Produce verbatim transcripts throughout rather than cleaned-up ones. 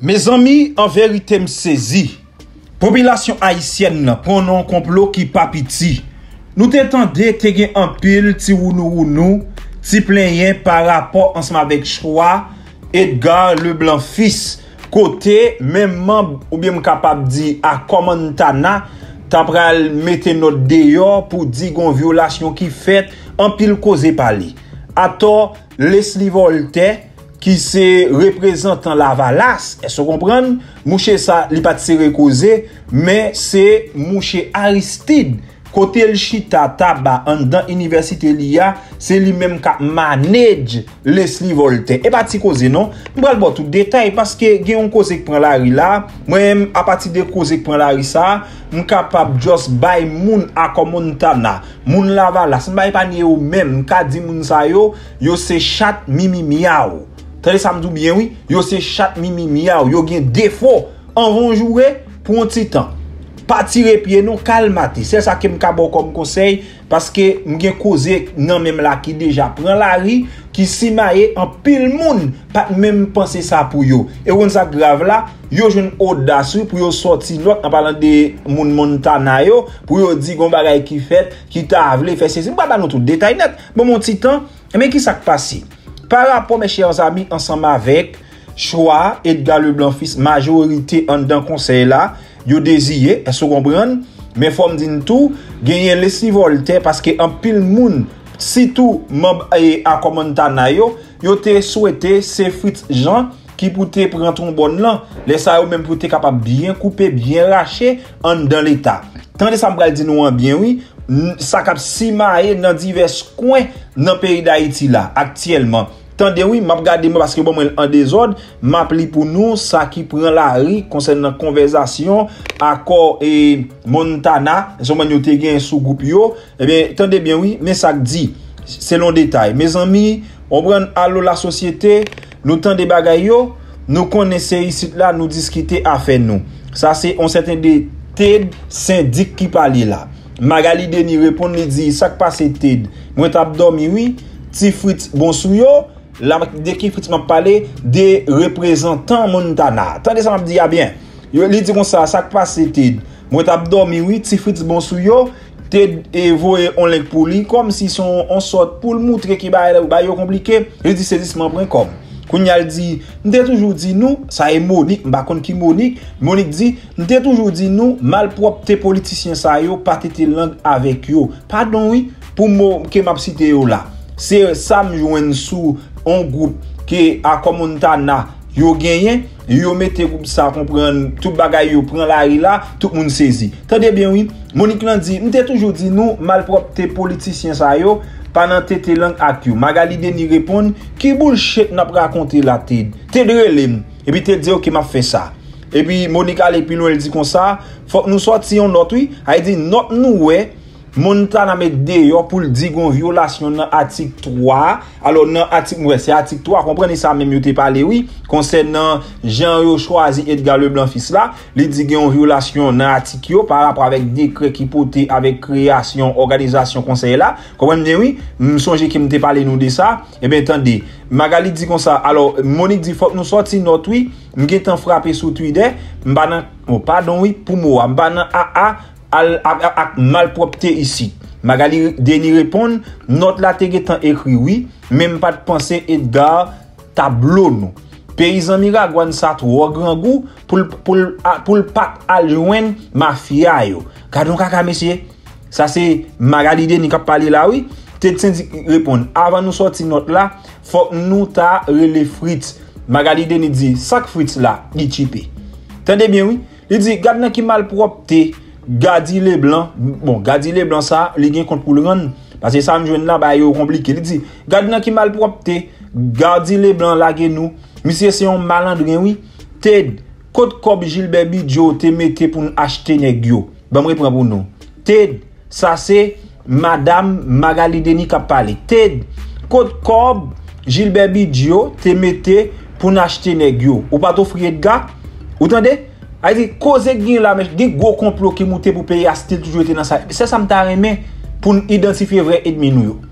Mes amis, en vérité me saisi. Population haïtienne prend un complot qui pas piti. Nous t'entendez te gen en pile ti wounou wounou, ti plein par rapport ensemble avec choix Edgar Leblanc fils. Côté même membre ou bien capable dire à Montana t'a pral mettre notre dehors pour dire gon violation qui fait en pile causé par lui. À tort Leslie Voltaire qui se représentant la Valas, est-ce que vous comprenez? Mouche ça, li pas tiré causé, mais c'est mouche Aristide. Côté le chita taba en dans université lia, c'est lui même qui manage Leslie Voltaire. Et pas ti cause non, m'bral bon tout détail parce que gen on cause qui prend la rue là, moi même à partir de cause qui prend la rue ça, m capable just buy moun à Montana, moun la Valas, m'bay pa ni ou même, m ka di moun sa yo, yo se chat mimi miaou. Tandis ça me dit bien oui, yo se chat mimi miaou, yo gen défaut, en vont jouer pour un petit temps. Pas tirer pied non calmate. C'est ça que m'ka bon comme conseil parce que m'gen causé nan même là qui déjà prend la rue qui simaye en pile monde pas même penser ça pour yo. Et on ça grave là, yo jeune audace pour yo sorti note en parlant de moun Montana yo pour yo di gon bagay qui fait qui t'a vle faire c'est pas dans tout détail net. Bon mon petit temps, mais qui ça passé? Par rapport mes chers amis ensemble avec choix Edgar Leblanc fils majorité en dans conseil là yo désiré, est-ce que vous comprenez? Mais faut me dire tout, gagner Leslie Voltaire parce que en pile moun, si tout membre à Montana yo, yo te souhaité c'est Fritz Jean qui pour te prendre ton bon là, les ça yo même pour te capable bien couper, bien racher en dans l'état. Tandis ça me dire nous bien oui, ça cap simaye dans divers coins dans pays d'Haïti là actuellement. Tandis oui, m'a regardé moi parce que bon moi en désordre, m'a pli pour nous ça qui prend la rue concernant conversation accord et Montana, so man yo te gen sous groupe yo, eh bien tendez bien oui, mais ça dit c'est long détail. Mes amis, on prend allo la société, nous temps des bagay yo, nous connaissons ici là, nous discuter affaire nous. Ça c'est on certain de Ted syndic qui parle là. Magali Denis répond li dit ça qui passe Ted. Moi t'a dormi oui, ti Fritz bon sou yo. La de qui Fritz m'a parlé des représentants Montana. Attendez ça m'a dit ah bien. Yo li dit comme ça ça passe Ted. Moi t'a dormi oui, ti Fritz bon sou yo, Ted et voye on link pour lui comme si son on sort pour le montrer qui ba ba yo compliqué. Il dit c'est disement point com. Kounya dit m'te toujours dit nous, ça est Monique, m'pa konn ki Monique. Monique dit m'te toujours dit nous malpropre politiciens ça yo pas tete langue avec yo. Pardon oui pour mo que m'a cité yo là. C'est ça me joine sous un groupe qui a Montana yo gagné yo mette groupe ça comprendre tout bagay yo prend la rue là tout monde saisi. Tendez bien oui Monique lan dit m'te toujours dit nous malpropre politiciens ça yo pendant tete langue ak yo. Magali Denis répond qui bullshit n'a raconter la Ted. Ted relem et puis Ted dit OK m'a fait ça. Et puis Monique allait puis nous elle dit comme ça faut que nous sortions notre oui, elle dit notre nous ouais Montana met dehors pour dire une violation dans article trois. Alors dans article ouais, c'est article trois, comprenez ça même yo te parlé oui concernant Jean yo choisi Edgar Leblanc fils là, il dit une violation dans article yo par rapport avec décret qui porté avec création organisation conseil là. Comprenez bien oui, me songe qui me te parlé nous de ça. Et bien attendez, Magali dit comme ça. Alors Monique dit faut que nous sortir notre oui, m'getan frappé sur Twitter, m'ba oh pardon oui pour moi, m'ba nan A A al malpropreté ici. Magali Denis répond note la te getan écrit oui, même pas de penser Edgar tableau nous. Paysan Miragouane ça trop grand goût pour pour pour pas al joindre mafia yo. Gadon kaka monsieur. Ça c'est Magali Denis qui parler là oui. Ted syndic répond avant nous sortir note là, faut nous ta relé Fritz. Magali Denis dit sac Fritz là, il chipé. Tendez bien oui. Il dit gade nan ki malpropreté Gadi Leblanc, bon, Gadi Leblanc ça, li gen compte pour le rendre parce que ça me joine là ba yo compliqué. Il dit, gade nan ki malpropreté, Gadi Leblanc la gen nous. Monsieur c'est un malandrin oui. Ted, code cob Gilbert Bidjo te mette pour acheter nèg yo. Ba me reprend pour nous. Ted, ça c'est madame Magali Denis qui parlé. Ted, code cob Gilbert Bidjo te mette pour acheter nèg yo. Ou pas t'offrir de gars? Vous entendez? A dit cause gen la mais gen gros complot qui monté pour payer a style toujours été dans ça. C'est ça me t'a remet pour identifier vrai ennemi nous yo.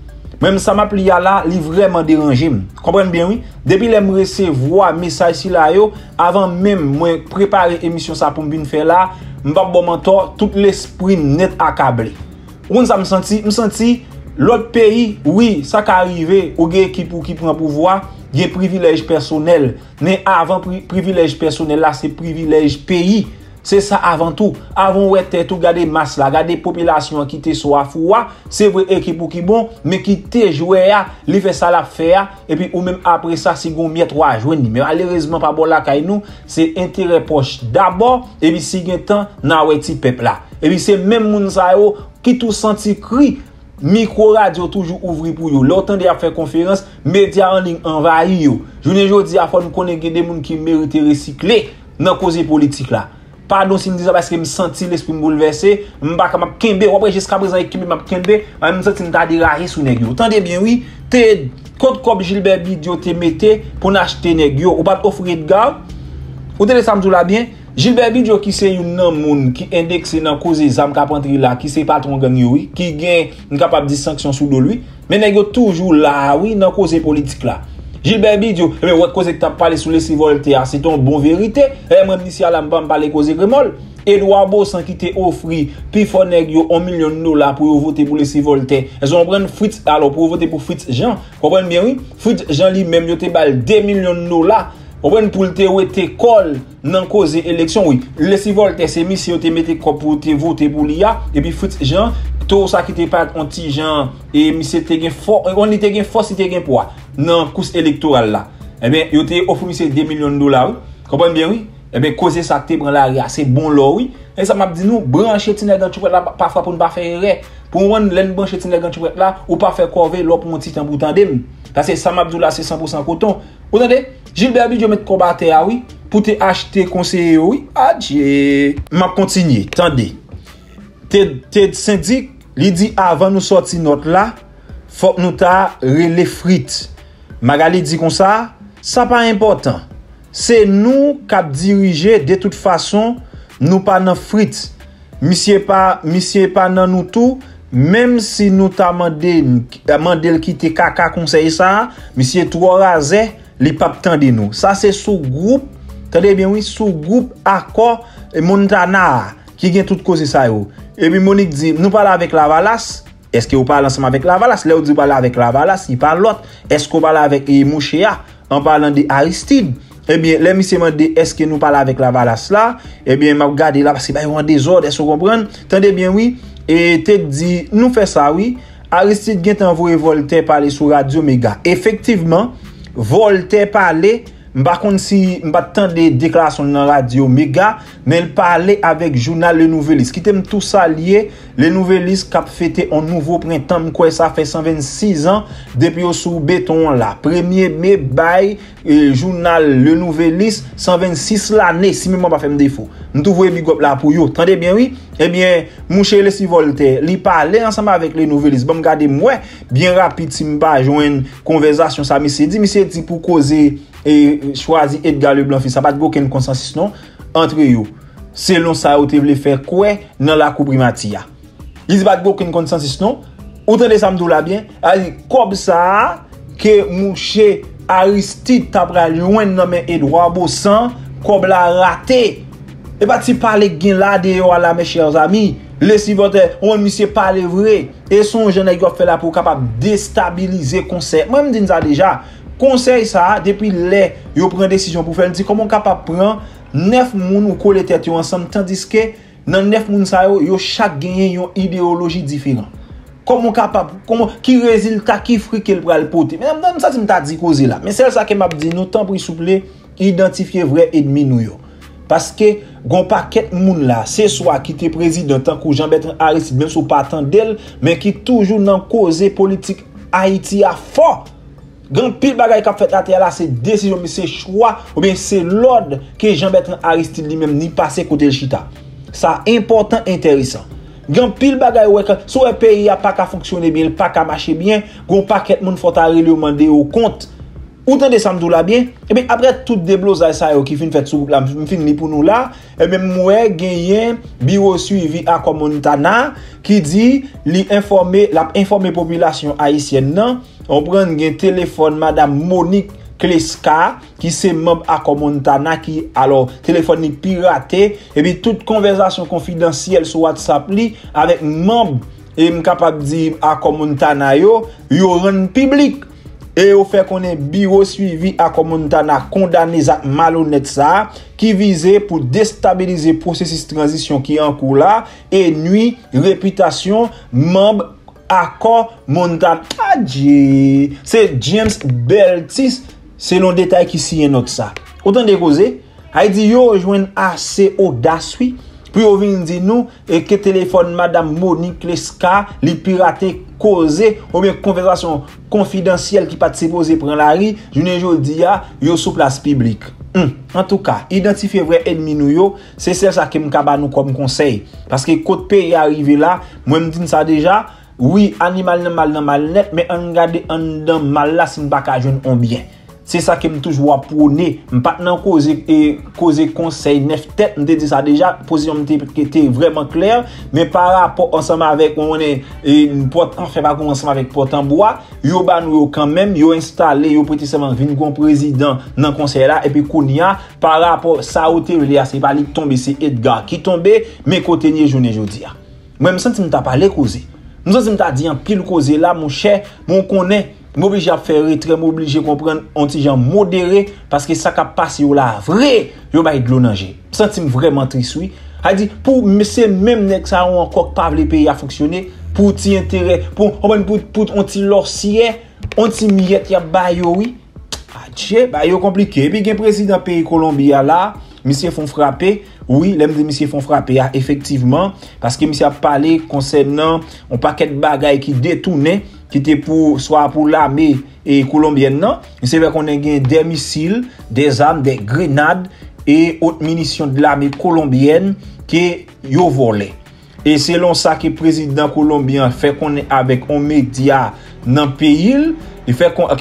Même ça m'a plié là, li vraiment dérangé. Comprenez bien oui? Depuis les me recevoir message si là yo, avant même moi préparer émission ça pour me faire là, m'pa bon mentor, tout l'esprit net accablé. On ça me senti, me senti l'autre pays, oui, ça qui arrivé, ou gen qui pour qui prend pouvoir, gen privilège personnel, mais avant pri privilège personnel là, c'est privilège pays. C'est ça avant tout. Avant ouais tête tout garder masse là, garder population qui te soit foua, c'est vrai équipe pour qui bon, mais qui te joué à, li fait ça la faire et puis ou même après ça si gon miette trois joindre. Mais malheureusement pas bon là kay nous, c'est intérêt proche d'abord et puis si gen temps na ouais ti peuple là. Et puis c'est même moun sa yo qui tout senti cri micro radio toujours ouvri pour yo. L'autant de faire conférence, médias en ligne envahi yo. Journée jodi a faut nous connaître des moun qui mérite recycler dans cause politique là. Pardon si me dis ça parce que me senti l'esprit me bouleversé, m'pa capable kembe, après jusqu'à présent équipe m'a kembe, me senti m'ta dérailler sous nèg yo. Entendez bien oui, te code comme Gilbert Bidio te mette pour acheter nèg yo, ou pas offrir de garde. Ou te ça me la bien. Gilbert Bidio qui c'est un nan moun qui indexé dans cause zam ka rentrer là, qui c'est patron gang yo oui, qui gagne capable de sanction sous de lui, mais nèg yo toujours là oui dans cause politique là. Gilbert Bidio, mais ouais cause que tu as parlé sur les Voltaire, c'est ton bon vérité. Et moi ici à la m'pa parler cause Gremol. Edouard Bossan qui t'a offert puis fò nèg yo un million de dollars pour voter pour les Voltaire. Ils ont prendre Fritz alors pour voter pour Fritz Jean. Comprenez bien oui? Fritz Jean lui même yo te bal deux millions de dollars. Comprenez pour te wete col dans cause élection oui. Les Voltaire c'est monsieur te mette pour te voter pour l'I A et puis Fritz Jean tout ça qui te pas anti Jean et monsieur te gen fort on était gen force te gen poids dans course électorale là. Eh bien yo te offre monsieur deux millions de dollars. Comprenez bien oui? Eh bien cause ça te prend l'arrière c'est bon là oui. Et ça m'a dit nous brancher ti nèg dans chouette là parfois pour ne pas faire erreur. Pour on l'en brancher ti nèg dans chouette là ou pas faire corvée l'autre pour un petit temps pour tandem. Parce que ça m'a dit là c'est cent pour cent coton. Vous entendez? Gilbert Bidio met combattre oui pour te acheter conseiller oui. Adieu. M'a continuer. Attendez. Te syndic li dit avant nous sortir note là, faut nous ta relé frites. Magali dit comme ça, ça pas important. C'est nous qui diriger de toute façon, nous pas dans frites. Monsieur pas monsieur pas dans nous tout, même si nous t'a mandé mandé quitter caca conseil ça, monsieur trois rasé, li pas tande nous. Ça c'est sous groupe, attendez bien oui, sous groupe accord Montana qui gagne toute cause ça yo. Et puis Monique dit nous parlons avec la Valas. Est-ce que vous parlez ensemble avec la Valas? Là vous dit parler avec la Valas, il parle l'autre. Est-ce qu'on parle avec Mouchéa en parlant de Aristide? Eh bien, les monsieur m'a dit est-ce que nous parlons avec la Valas là? Eh bien, m'a regardé là parce que bah ils ont des désordre, est-ce que vous comprenez? Attendez bien oui. Et te dit nous fait ça oui. Aristide gen envoyé Voltaire parler sur Radio Méga. Effectivement, Voltaire parler m'pa konn si m'pa tant de déclarations dans Radio Méga, mais il parlait avec journal Le Nouvelliste qui t'aime tout ça lié Le Nouvelliste qui a fêté un nouveau printemps quoi ça fait cent vingt-six ans depuis au sous béton là premier mai bail journal Le Nouvelliste cent vingt-six l'année si même pas fait me défaut nous voyez big up là pour yo attendez bien oui eh bien mouche le si Voltaire li parler ensemble avec Le Nouvelliste bon regarder moi bien rapide si m'pa joindre conversation ça monsieur dit monsieur dit pour causer et choisi Edgar Leblanc fils ça pas aucun consensus non entre eux selon ça ou te voulait faire quoi dans la coupe primatia il dit pas aucun consensus non autant de ça me la bien comme ça que mouché Aristide t'a pral joindre dans mais Edouard Bossan comme la raté et pas ti parler gain là de là mes chers amis laissez votre on monsieur parler vrai et son jeune nèg fait là pour capable déstabiliser conseil moi me dis ça déjà conseil ça depuis les yo prend décision pour faire dire comment capable prendre neuf moun ou coller tête ensemble tandis que dans neuf moun ça yo, yo chaque gagner une idéologie différente comment capable comment qui résultat qui fruit qu'elle pral porter même même ça tu m't'a dit causer là mais c'est ça que m'a dit nous temps pour souple identifier vrai ennemi nous yo parce que gon paquet moun là c'est soit qui était président tant que Jean-Bertrand Aristide même sous pas tant d'elle mais qui toujours dans cause politique Haïti a fort. Grand pile bagay qu'a fait la terre là c'est décision mais c'est choix ou bien c'est l'ordre que Jean-Bertrand Aristide lui-même ni passé côté le chita. Ça important intéressant. Grand pile bagay ouais soit pays a pas qu'à fonctionner bien, pas qu'à marcher bien, gon paquet moun faut ta demander au compte Ou tande samdou la bien, et bien après tout déblosage ça qui fin fait sous groupe là, fin li pour nous là, et bien moi gagné bureau suivi à Montana qui dit li informer la informer population haïtienne nan, on prend un téléphone madame Monique Kleska qui c'est membre à Montana qui alors téléphone ni piraté et puis toute conversation confidentielle sur WhatsApp li avec membre et m capable dire à Montana yo yo rend public. Et au fait qu'on est bureau suivi à Montana condamné à malhonnête ça qui visait pour déstabiliser le processus de transition qui est en cours là et nuit réputation membre accord Montana. C'est James Beltis selon détail qui signe note ça. Autant de causes, a dit yo rejoindre assez audace oui. Puis on vient dire nous et que téléphone madame Monique Kleska li piraté causé ou bien conversation confidentielle qui pas supposé prendre la rue, journée jodi a yo sous place publique. Hum. En tout cas, identifier vrai ennemi nous yo, c'est celle ça que m'kaba nous comme conseil parce que côté pays arrivé là, moi me dis ça déjà, oui, animal nan mal nan mal net mais on regarde en dans mal là si m'pa ka joindre on bien. C'est ça qui me toujours prôner m'pas nan cause et cause conseil neuf tête me dit ça déjà position était vraiment claire mais par rapport ensemble avec on est une porte en fait pas ensemble avec porte en bois yo ba nous quand même yo installé yo petit seulement vinn gon président dans conseil là et puis kounya par rapport ça hôtel là c'est pas lui tomber c'est Edgar qui tombé mais côté ni journée jodi a moi me senti m'ta parler cause me senti m'ta dit en pile cause là mon cher mon connaît m'oblige à faire retrait m'oblige comprendre un petit gens modéré parce que ça qui passe yo là vrai yo ba de l'eau nager senti vraiment triste oui a dit pour monsieur même nèg ça encore pas le pays a fonctionner pour ti intérêt pour pour pour un petit lorcier un petit miette y a ba yo oui adieu ba yo compliqué puis gen président pays Colombie là monsieur font frapper oui l'aime de monsieur font frapper effectivement parce que monsieur a parlé concernant un paquet de bagailles qui détourné qui était pour soit pour l'armée et colombienne non c'est vrai qu'on a des missiles des armes des grenades et autres munitions de l'armée colombienne qui yo volé et selon ça que le président colombien fait qu'on est avec un média dans le pays il fait qu'on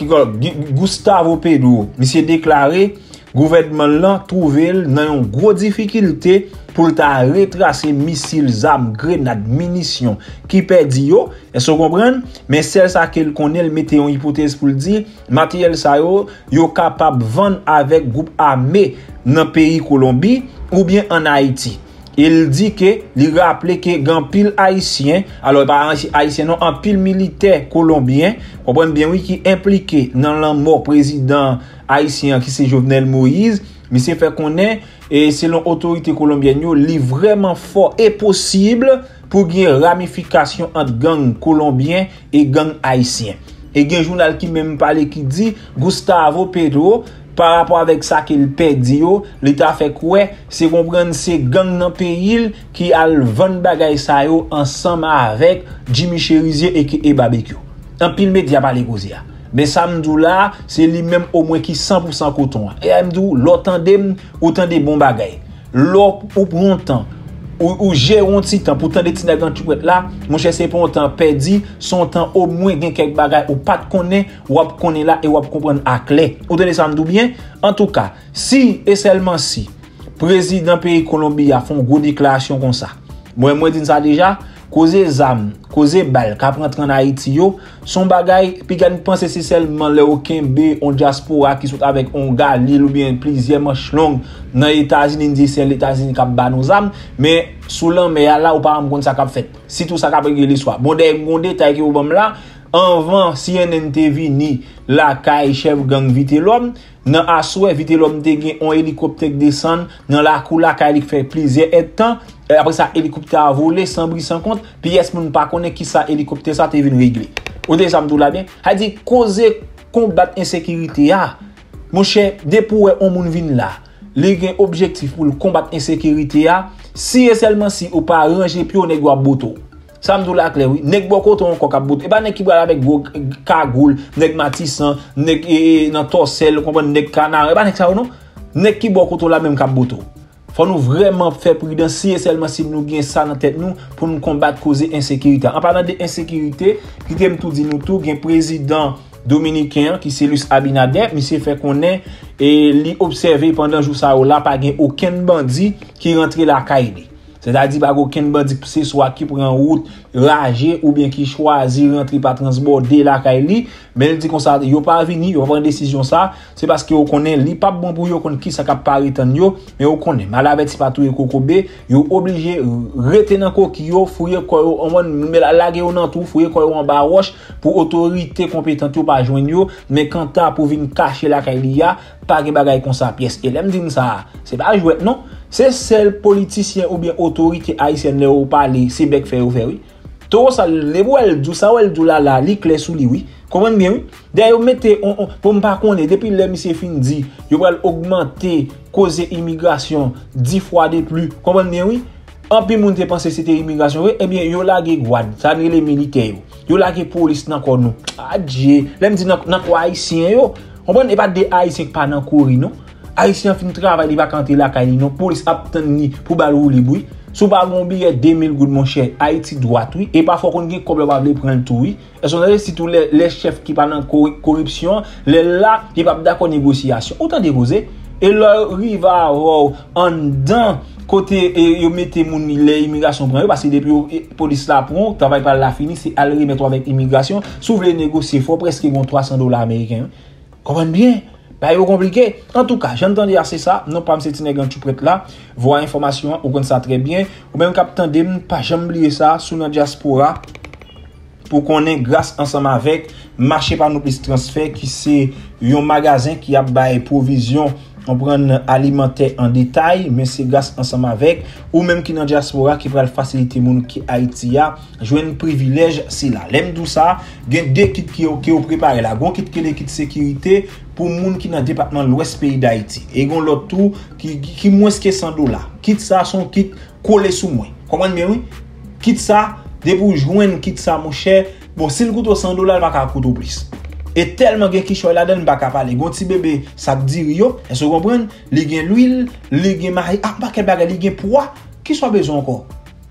Gustavo Petro monsieur déclaré gouvernement là trouvé dans une grosse difficulté pour ta retracer missiles, armes, grenades, munitions qui perdi yo, est-ce que vous comprenez? Mais celle ça qu'elle connaît, le mettait en hypothèse pour le dire, matériel ça yo, yo capable vendre avec groupe armé dans pays Colombie ou bien en Haïti. Il dit que il rappelle que grand pile haïtien, alors pas haïtien non, en pile militaire colombien, comprenez bien oui qui impliqué dans la mort président haïtien qui c'est Jovenel Moïse, mais c'est fait qu'on est et selon autorité colombienne, il est vraiment fort et possible pour qu'il y ait ramification entre gang colombien et gang haïtien. Et il y a un journal qui même parle qui dit Gustavo Petro par rapport avec ça qu'il perdit yo, l'état fait quoi c'est comprendre c'est gang dans pays qui a vendre bagay ça yo ensemble avec Jimmy Cherizier et qui barbecue. En pile média parler cause ya. Mais samedou là, c'est lui même au moins qui cent pour cent coton. Et amdou l'autant dem autant de bon bagay. L'op ou prend temps ou, ou j'ai un petit temps pour tant de petits nèg tout là, mon cher c'est pas un temps perdu, son temps au moins gen quelques bagay ou pas de connaît ou ap connaît là et ou ap comprendre à clair. Ou tenez ça m'dou bien. En tout cas, si et seulement si président pays Colombie a fait une grosse déclaration comme ça. Moi moi dis ça déjà cause zam, cause bal ka prendre en Haïti yo, son bagay puis gagne penser c'est seulement le Okembe on diaspora qui sont avec on Galil ou bien plusieurs manches longues dans les États-Unis dit c'est les États-Unis qui ba nos âmes mais sous l'en là ou pas me ça qu'a fait. Si tout ça qu'a régler l'histoire. Bon des bon détail qui ou bam là avant C N N T V ni la caille chef gang vite l'homme dans asoué vite l'homme te gen un hélicoptère descend dans la cour la caille fait plusieurs temps après ça hélicoptère a volé sans bruit sans compte puis est-ce moun pas connaît qui ça hélicoptère ça te vinn régler ou des ça m'dou la bien a dit causer combattre insécurité ah mon cher depuis on moun vinn là les gen objectif pour combattre insécurité ah si et seulement si ou pas ranger puis on est gwa boto ça m'dou la clair oui nèg boko ton ko kap boto et ba nèg qui avec gros cagoule nèg matissan nèg dans torsel comprendre nèg canard et ba nèg ça non nèg qui boko ton la même kap boto. Faut nous vraiment faire prudence si seulement si nous gagne ça dans tête nous pour nous combattre causer insécurité. En parlant de insécurité, qui t'aime tout dit nous tout, gain président dominicain qui c'est Luis Abinader, monsieur fait connaît et li observé pendant jour ça là pas gen aucun bandit qui rentre la caille. C'est-à-dire pas aucun bandit c'est soit qui prend route rager ou bien qui choisit rentrer par transborder la caille, mais il dit comme ça yo pas venir, yo prendre décision ça, c'est parce que yo connaît li pas bon pour yo connait qui ça cap paraît yo, mais yo connaît mal avec pas tout kokobé, yo obligé rester dans kokio, fouiller quoi on met la laguer dans tout, fouiller quoi en bas roche pour autorité compétente yo pas joindre yo, mais quand ta pour venir cacher la caille ya, pas de bagay comme ça pièce. Et l'aime dire ça, c'est pas jouet non, c'est seul politicien ou bien autorité haïtienne là ou parler, c'est bec faire ou faire oui. Tout ça les elle dit ça elle dit là là, li clair sous lui oui. Comprenez bien oui. D'ailleurs mettez pour pas connaître depuis le monsieur fin dit, yo va augmenter causer immigration dix fois de plus. Comprenez bien oui. En plus moun te penser c'était immigration oui, eh bien yo lagué guad, ça les militaires yo. Yo lagué police nan kon nou. Adje, l'aime dit nan quoi haïtien yo. On ne pas des haïtiens qui pas dans courir non. Haïtien fin travail il va canter la caille non. Police a tenu pour balou libri. Sous pas mon billet deux mille gouttes mon cher, Haïti droit oui et parfois qu'on gagne comme va prendre tout oui. Et sont si tous les les chefs qui pas dans corruption, les là qui pas d'accord négociation. Autant déposer et leur rive en dedans côté et yo mettez moun les immigration prend parce que depuis police là prend travail pas la fini c'est aller remettre avec immigration, s'ouvre les négocier faut presque trois cents dollars américains. Comprenez bien? Bah, c'est compliqué. En tout cas, j'entendais assez ça. Non, pas m'se nèg tout prête là. Voir information, on connaît ça très bien. Ou même capitaine dem, pas jamais oublier ça, sous notre diaspora. Pour qu'on ait grâce ensemble avec marché par nous plus transfert qui c'est un magasin qui a bail provision on prend alimentaire en détail mais c'est grâce ensemble avec ou même qui dans diaspora qui va faciliter moun qui Haïti a jouer un privilège c'est là l'aime tout ça gen deux kits qui qui ont préparé là gon kit qui les kits sécurité pour moun qui dans département l'ouest pays d'Haïti et gon l'autre tout qui qui moins que cent dollars kit ça son kit collé sous moi comprenez bien oui kit ça de pour joindre kit ça mon cher bon s'il coûte cent dollars va ka coûte plus. Et tellement gen ki choy la den pas capable gon ti bébé ça dire yo est-ce que vous comprenez li gen l'huile li gen mari ah pas quel bagay li gen poids qui soit besoin encore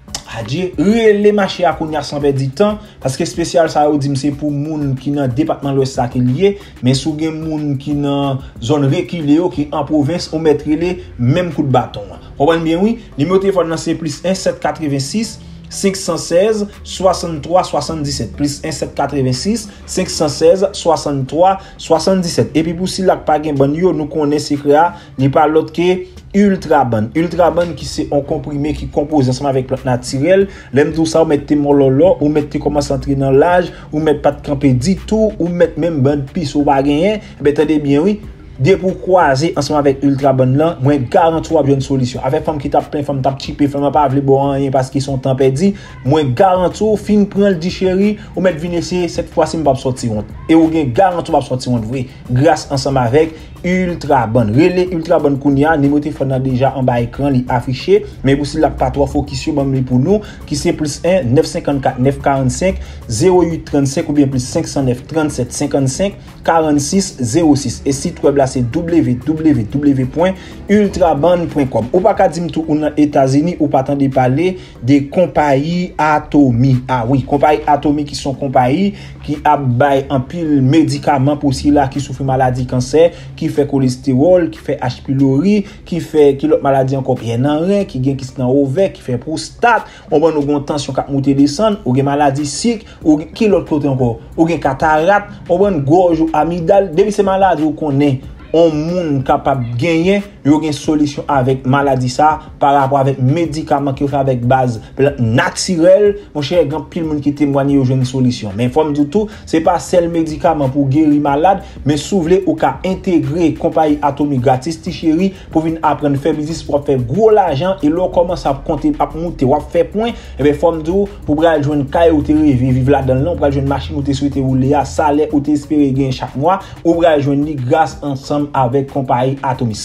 a dire les marché à kounya sans perdre du temps parce que spécial ça ou dit c'est pour moun qui dans département l'ouest ça qui lié mais sou gen moun qui dans zone reculée qui en province on mettre les même coup de bâton comprenez bien oui numéro téléphone c'est plus un sept quatre-vingt-six cinq un six soixante-trois soixante-dix-sept plus un sept quatre-vingt-six cinq un six soixante-trois soixante-dix-sept et puis pour si la pas gen bon yo nous connaissons secret ni pas l'autre que Ultraban Ultraban qui c'est un comprimé qui compose ensemble avec plante naturelle l'aime tout ça ou mettez mololo ou mettez commence à entrer dans l'âge ou mettre pas de camper du tout ou mettre même bande pisse ou pas gagner ben attendez bien oui. Dès pour croiser ensemble avec Ultraban là, moi garantis une solution. Avec femme qui tape plein, femme tape chipé, femme pas vle bon rien parce qu'ils sont temps perdu, moi garantis fin prend le dit chéri ou mettre venir essayer cette fois-ci me pas sortir honte. Et ou gen garantis va sortir honte vrai grâce ensemble avec Ultraban. Relais Ultraban kounya, numéro téléphone déjà en bas écran li affiché, mais aussi la pas trois focus sur bon pour nous qui c'est plus un neuf cinq quatre neuf quatre cinq zéro huit trente-cinq ou bien plus cinq zéro neuf trente-sept cinquante-cinq quarante-six zéro six et site web là c'est w w w point ultraban point com. Ou pas ka dim tout ou dans États-Unis ou pas tande parler des compagnies Atomi. Ah oui, compagnie Atomi qui sont compagnies qui a bail en pile médicaments pour ceux là qui souffrent maladie cancer, qui fait cholestérol, qui fait H pylori, qui fait qui l'autre maladie encore bien dans rein, qui gagne qui dans ovaire, qui fait prostate, on va nous tension qui monter descendre, ou gagne maladie sick, ou qui l'autre côté encore, ou gagne cataracte, on va gorge amygdale, depuis ces maladies on connaît on moun capable gagner yo gen solution avec maladie ça par rapport avec médicaments qui fait avec base naturelle mon cher grand pile monde qui témoigne yo une solution mais forme du tout c'est pas seul médicament pour guérir malade mais souvler ou ka intégrer compagnie Atomi gratis ti chéri pour venir apprendre faire business pour faire gros l'argent et là commence à compter à monter ou faire point et ben forme du pour bral joindre caille ou te rêver vivre là dans l'an pour joindre machine ou te souhaiter rouler à salaire ou te espérer gagner chaque mois ou bral joindre grâce ensemble avec compagnie Atomi cent pour cent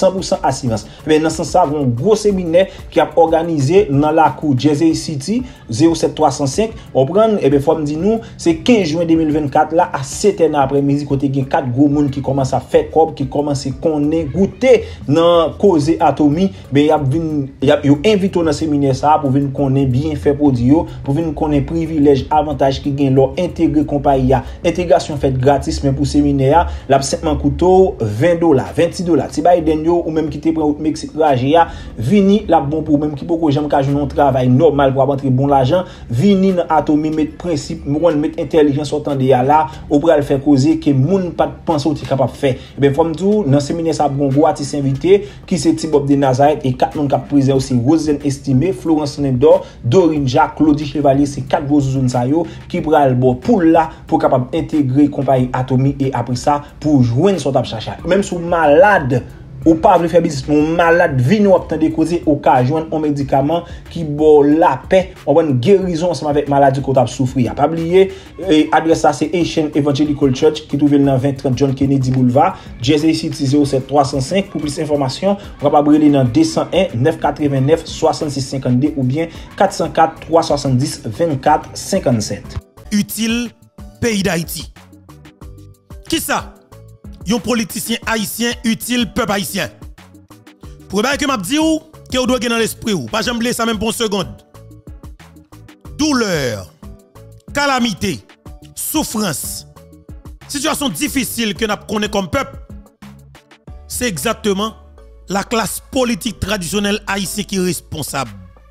assurance. Mais dans ce sens, un gros séminaire qui a organisé dans la cour Jersey City zéro sept trois cent cinq. On prend, et bien, faut me dire nous, c'est quinze juin deux mille vingt-quatre, là, à sept heures après-midi, côté il y a quatre gros monde qui commencent à faire corps, qui commencent à connaître, goûter dans cause atomique, ben, y a y a invité dans le séminaire ça pour venir connaître bien fait produit, pour venir connaître privilèges, avantages qui gagnent leur intégrer compagnie, intégration faite gratis, mais pour séminaire, là, simplement couteau vingt dollars, vingt-six dollars. Si Biden yo, ou même qui te prend au Mexique, ragia, vini la bon pour même qui beaucoup j'aime qu'à jouer un travail normal pour rentrer bon l'argent, vini dans atomique, mettre principe, mettre intelligence autant de là, ou pour le faire causer que moun pas penser ότι capable faire. Et bien, comme tout, dans séminaire ça bon gros artiste invité qui c'est Thibaut de Nazareth et quatre monde qui présent aussi Rosen Estimé, Florence Nendor, Dorine Jacques, Claudie Chevalier, c'est quatre gros zones ça yo qui pral bon pour là pour capable intégrer compagnie atomique et après ça pour joindre son tap chacha. Même sous malade ou pas veut faire business, mon malade vino obtient des causes au cas joindre un médicament qui bon la paix, on bonne guérison ensemble avec maladie qu'on t'a souffrir. Pas oublier adresse ça c'est Asian Evangelical Church qui trouve dans vingt trente John Kennedy Boulevard, Jersey City zéro sept trois cent cinq. Pour plus d'informations, on va brûler dans deux zéro un neuf cent quatre-vingt-neuf soixante-six cinquante-deux ou bien quatre zéro quatre trois cent soixante-dix vingt-quatre cinquante-sept. Utile pays d'Haïti. Qui ça? Yon politicien haïtien utile peuple haïtien. Pour que m'a dit ou que vous doit dans l'esprit ou pas jamais ça même pour une seconde. Douleur, calamité, souffrance, situation difficile que nous connaissons comme peuple. C'est exactement la classe politique traditionnelle haïtienne qui est responsable.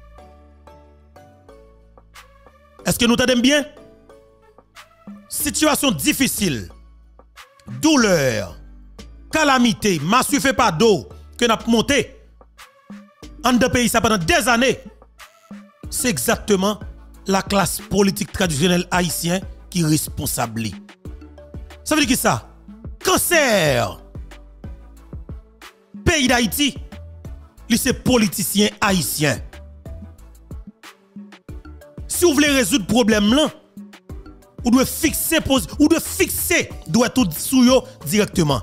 Est-ce que nous t'aidons bien? Situation difficile, douleur, calamité, massue fait pas d'eau que n'a monté en deux pays ça pendant des années. C'est exactement la classe politique traditionnelle haïtienne qui est responsable. Ça veut dire qui ça? Cancer. Pays d'Haïti, c'est politicien haïtien. Si vous voulez résoudre le problème là, ou doit fixer pose ou doit fixer doit tout sous yo directement.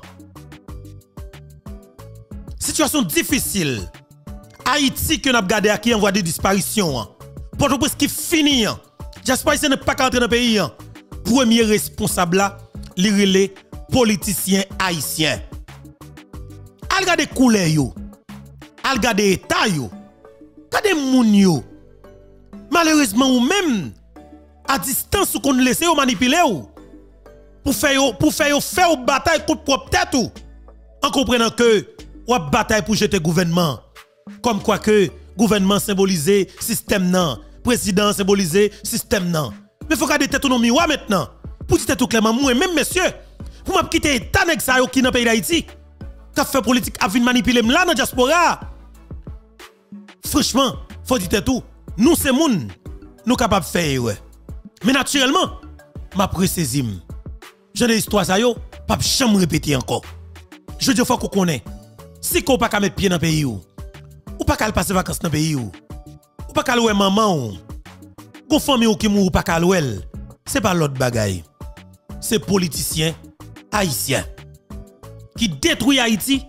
Situation difficile. Haïti que n'a gardé à qui envoie des disparitions. Port-au-Prince qui finit. J'espère que n'est pas qu'entrer dans le pays. Premier responsable là, les politiciens haïtiens. Al gade couleur yo. Al gade état yo. Gade moun yo. Malheureusement ou même à distance ou qu'on laisse ou manipuler ou pour faire pour faire faire bataille contre propre tête ou en comprenant que ou bataille pour jeter gouvernement comme quoi que gouvernement symbolisé système nan président symbolisé système nan mais faut garder tête au miroir maintenant pour dire tout clairement moi même monsieur pour m'a quitter état nèg ça yo qui dans pays d'Haïti qu'a fait politique a vinn manipuler là dans diaspora franchement faut dire tout nous c'est moun nous capable faire ouais. Mais naturellement, ma précisim. J'ai des histoires ça yo, pas jamais répéter encore. Je dis faut qu'on connaît. Si qu'on pas ka mettre pied dans pays ou, ou pas ka passer vacances dans pays ou, ou pas ka louer maman ou, gon famille ou qui mou ou pas ka louer, c'est pas l'autre bagaille. C'est politicien haïtien qui détruit Haïti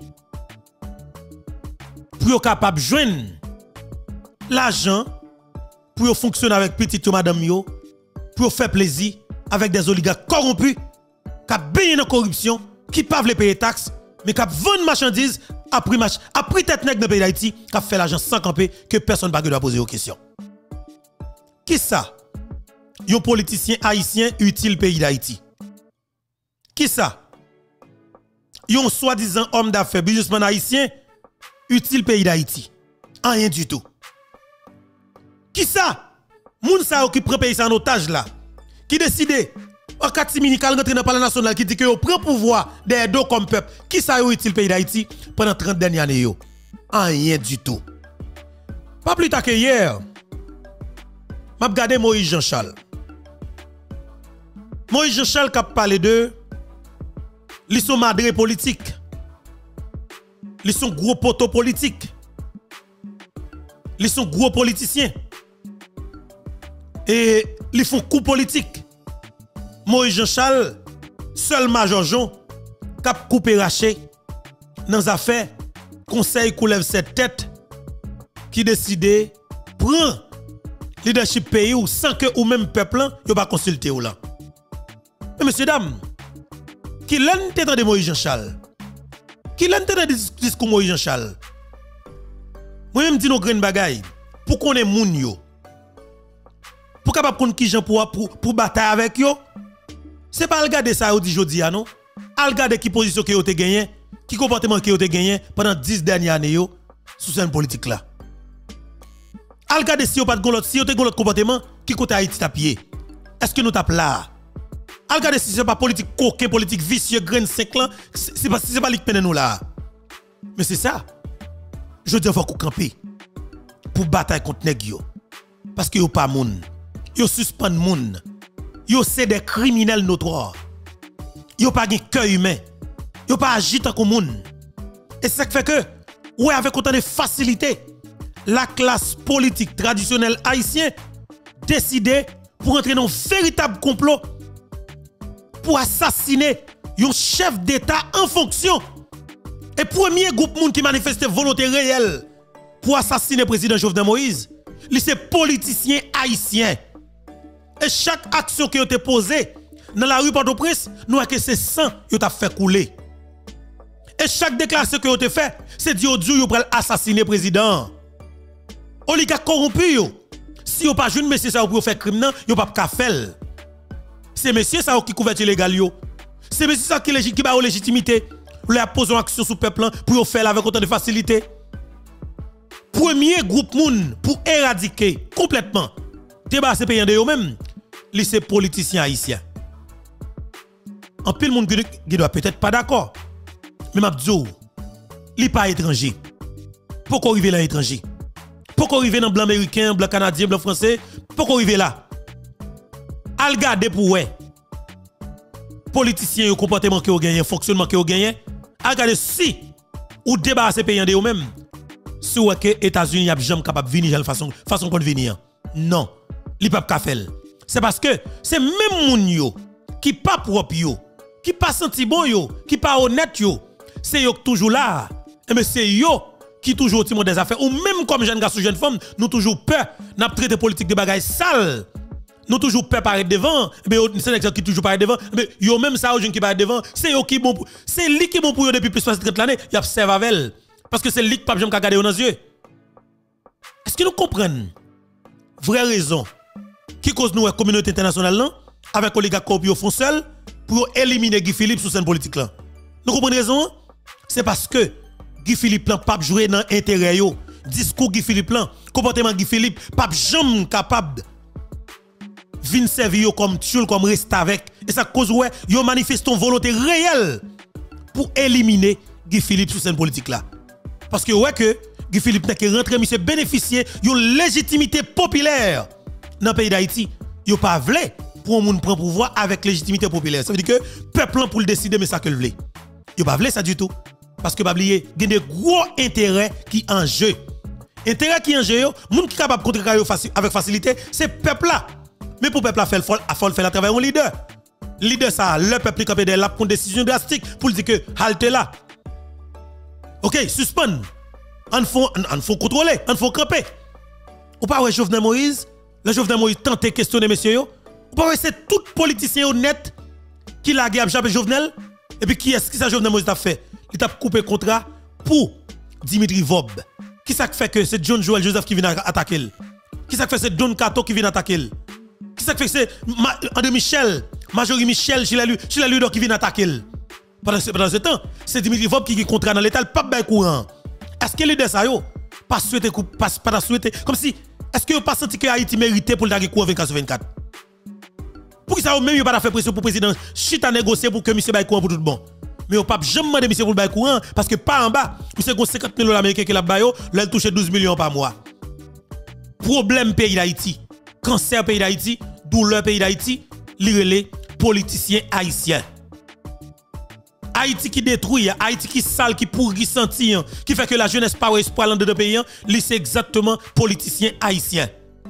pour être capable de joindre l'argent pour fonctionner avec petite madame yo. Pour faire plaisir avec des oligarques corrompus qui ont dans corruption, qui ne peuvent pas payer taxes, mais qui vendent marchandises à prix match, à prix tête nègre dans le pays d'Haïti, qui fait l'argent sans camper, que personne ne doit poser aux questions. Qui ça? Un politicien haïtien utile pays d'Haïti. Qui ça? Un soi-disant homme d'affaires, businessman haïtien utile pays d'Haïti. Rien du tout. Qui ça? Moun sa qui prend pays en otage là, qui décide en catimini kal rentre dans le palais national qui dit que yo prend pouvoir des dos comme peuple, qui ça yo utile pays d'Haïti pendant trente dernières années yo. Rien du tout. Pas plus tard que hier, m'a regardé Moïse Jean-Charles. Moïse Jean-Charles qui a parlé de ils sont madré politique. Ils sont gros poteaux politiques. Ils sont gros politiciens. Et ils font coup politique. Moïse Jean-Charles, seul Major Jean, qui a coupé raché dans les affaires conseil qui lève cette tête qui décide prend leadership pays ou sans que ou même peuple yo pas consulter ou là. Mais messieurs dames, qui l'entend de Moïse Jean-Charles? Qui l'entend de discours Moïse Jean-Charles? Moi même dis nos graines bagaille pour qu'on ait moun yo. Pour capable connait qui gens pour pour pour bataille avec yo. C'est pas regarder ça ou dit jodi a non. Al regarder qui position que yo te gagné, qui comportement que yo te gagné pendant dix dernières années yo sous cette politique là. Al regarder si yo pas de l'autre si yo te l'autre comportement qui côté Haïti t'a pied. Est-ce que nous tape là? Al regarder si c'est pas politique coquin, politique vicieux, grain cinq ans, c'est pas c'est pas li peine nous là. Mais c'est ça. Je dis faut qu'on camper pour bataille contre nèg yo. Parce que yo pas moun. Yo suspend moun. Yo c'est des criminels notoires. Yo pas gen cœur humain. Yo pas agi tant que moun. Et c'est ça qui fait que ouais avec autant de facilité la classe politique traditionnelle haïtienne décide pour entrer dans un véritable complot pour assassiner un chef d'État en fonction. Et premier groupe moun qui manifeste volonté réelle pour assassiner le président Jovenel Moïse, c'est politiciens haïtiens. Et chaque action qui a été posée dans la rue Port-au-Prince, nous avons que c'est sang qui a fait couler. Et chaque déclaration qui a été faite, c'est dit au Dieu qui a assassiner le président. Oligarque corrompu, si vous pas jeune monsieur ça pour faire crime, vous pas qu'à faire. C'est monsieur ça qui couverture légal yo. C'est monsieur ça qui qui ba légitimité. Vous a posé une action sur le peuple pour faire avec autant de facilité. Premier groupe moun pour éradiquer complètement débat ces pays de eux même, c'est politiciens haïtiens. En pile monde qui doit peut-être pas d'accord. Mais m'a dit li pas étranger. Pourquoi arriver là étranger? Pourquoi arriver dans blanc américain, blanc canadien, blanc français? Pourquoi arriver là? Al garder pour ouais. Politiciens yo comportement que yo gagné, fonctionnement que yo gagné. Al garder si ou débat ces pays de eux même. Si ouais que États-Unis a jamais capable venir de façon façon qu'on venir. Non, li pas ka faire. C'est parce que c'est même moun yo qui pas propre yo, qui pas senti bon yo, qui pas honnête yo. C'est yo toujours là. Et mais c'est yo qui toujours timon des affaires ou même comme jeune garçon jeune femme, nous toujours peur n'a traité politique de bagaille sale. Nous toujours peur paraître devant, mais c'est qui toujours paraît devant, mais yo même ça jeune qui paraît devant, c'est yo qui bon c'est lui qui bon pour yo depuis plus de trente l'année, y observe avec elle parce que c'est lui qui pas jamais regarder dans les yeux. Est-ce que nous comprenons vraie raison qui cause nous la communauté internationale là avec oligarques corrompus font seul pour éliminer Guy Philippe sous scène politique là. Nous comprenons raison? C'est parce que Guy Philippe là pas jouer dans intérêt yo. Discours Guy Philippe là, comportement Guy Philippe pas jamais capable vinn servir comme tchoul comme reste avec et ça cause ouais yo manifeste une volonté réelle pour éliminer Guy Philippe sous scène politique là. Parce que ouais que Guy Philippe n'a que rentré monsieur bénéficier d'une légitimité populaire dans le pays d'Haïti. Yo pas vle pour moun prend pouvoir avec légitimité populaire. Ça veut dire que peuple pour le décider mais ça que le vle. Yo pas vle ça du tout. Parce que pas oublier, il y a des gros intérêts qui en jeu. Intérêt qui en jeu, moun qui capable de contrer avec facilité, c'est peuple là. Mais pour peuple là faire il faut faire à travers un leader. Leader ça, le peuple qui a prendre décision drastique pour dire que halte là. OK, suspend. On faut on faut contrôler, on faut camper. Ou pas ouais Jovenel Moïse, le Jovenel Moïse tenter questionner messieurs yo. Ou pas ouais c'est tout politicien honnête qui l'a gagné Jean Jovenel et puis qui est-ce qui ça Jovenel Moïse a fait? Il a coupé contrat pour Dimitri Vob. Qui ça fait que c'est John Joel Joseph qui vient attaquer? Qui ça fait c'est Don Kato qui vient attaquer? Qui ça fait c'est André Michel, Majorie Michel, Chila Ludor qui vient attaquer? Pendant ce, pendant ce temps, c'est Dimitri Vob qui a contrat dans l'état, pas bien courant. Est-ce que les deux ça yo pas souhaité pas pas souhaité comme si est-ce que vous pas senti que Haïti méritait pour le taguer courant vingt-quatre sur vingt-quatre? Pour qui ça même pas fait pression pour le président chita négocier pour que monsieur bail courant pour tout bon. Mais on pas jamais demander monsieur pour le bail courant parce que pas en bas, monsieur gon cinquante mille dollars américains qui la bail yo, là il touche douze millions par mois. Problème pays d'Haïti, cancer pays d'Haïti, douleur pays d'Haïti, li politiciens haïtiens. Haïti qui détruit, Haïti qui sale, qui pourrit, qui senti, qui fait que la jeunesse pas espoir dans deux pays, c'est exactement politiciens haïtiens.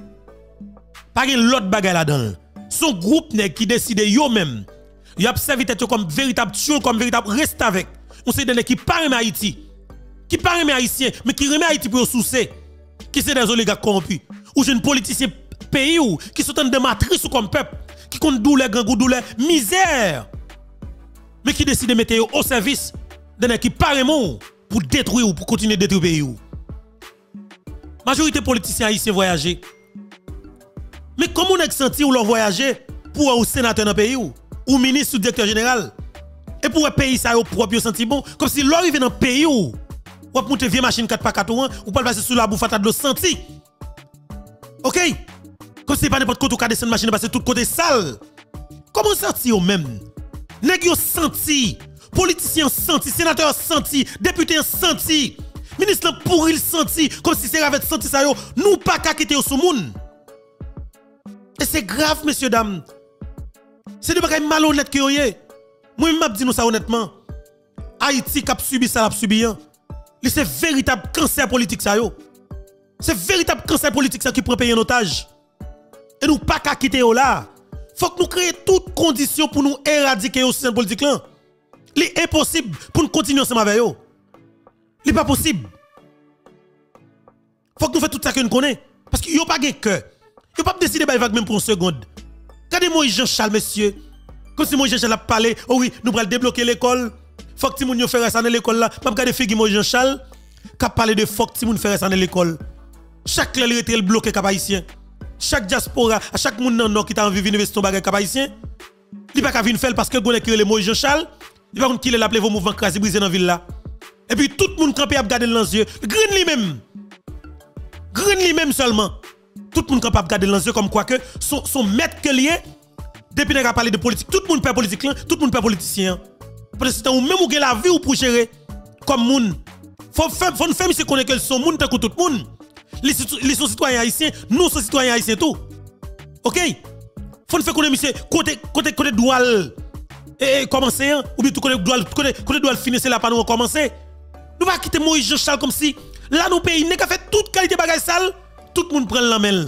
Pas l'autre bagaille là-dedans. Son groupe qui décide yo même. Il a observé tête comme véritable tueur, comme véritable reste avec. On sait des qui parlent Haïti, qui pas remet haïtien, mais qui remet Haïti pour soucer, qui c'est des oligarques corrompus, ou jeunes politiciens pays ou qui sont en de matrice ou comme peuple, qui comptent douleur, grand goût, douleur, misère, mais qui décident de mettre au service d'un équipe pareillement pour détruire ou pour continuer de détruire le pays. Ou. Majorité politiciens haïtiens voyager. Mais comment on a senti ou leur voyager pour un sénateur dans le pays ou, ou ministre ou directeur général? Et pour un pays, ça au propre senti bon, comme si l'on arrive dans le pays ou, ou monter vieille machine quatre par quatre ou pas passer sous la bouffe de l'eau senti. Ok? Comme si pas n'importe quoi, tout cas descendre machine passer tout côté sale. Comment senti au même? Nèg yo senti, politiciens senti, sénateurs senti, députés senti, ministre pourri senti, comme si c'est avec senti ça yo, nous pas qu'à quitter au sous monde. Et c'est grave, messieurs, dames. C'est de bagages malhonnêtes que vous avez. Moi, je dis nous ça honnêtement. Haïti qui a subi ça, a subi. C'est véritable cancer politique ça. C'est véritable cancer politique ça qui prend payer en otage. Et nous pas qu'à quitter là. Faut que nous créions toutes conditions pour nous éradiquer au système politique là. C'est impossible pour nous continuer ensemble avec eux. C'est pas possible. Faut que nous fassions tout ça que nous connaissons. Parce qu'il n'y a pas de cœur. Il ne peut pas décider de même pour une seconde. Regardez moi Jean-Charles, monsieur. Comme si moi Jean-Charles a parlé, oh oui, nous allons débloquer l'école. Faut que Timoun fasse ça dans l'école là. Je regarde figure moi Jean-Charles qui a parlé de faut que Timoun fasse ça dans l'école. Chaque clé il était bloqué cap haïtien. Chaque diaspora, à chaque monde dans nord qui t'a envie de investir dans cap haïtien. Il pas qu'à venir faire parce que gonne qui le moi Jean-Charles, il va qu'il l'appelé vos mouvements crasé brisé dans ville là. Et puis tout le monde campé a regarder dans les yeux. Green lui même. Green lui même seulement. Tout le monde capable de regarder dans les yeux comme quoi que son, son maître que lié, depuis qu'il a parlé de politique, tout le monde perd politique, tout le monde perd politicien. Parce que c'est même ou la vie ou pour gérer comme monde. Faut faire faut faire monsieur connaître que son monde tant que tout le monde. Les les sont citoyens haïtiens, nous sommes citoyens haïtiens tout. OK? Faut faire connaître monsieur côté côté côté doual et commencer ou bien tout côté doual côté côté doual finir c'est là pas nous commencer. Nous pas quitter Moïse Jean-Charles comme si là nos pays n'est qu'à fait toute qualité bagage sale. Tout le monde prend la main.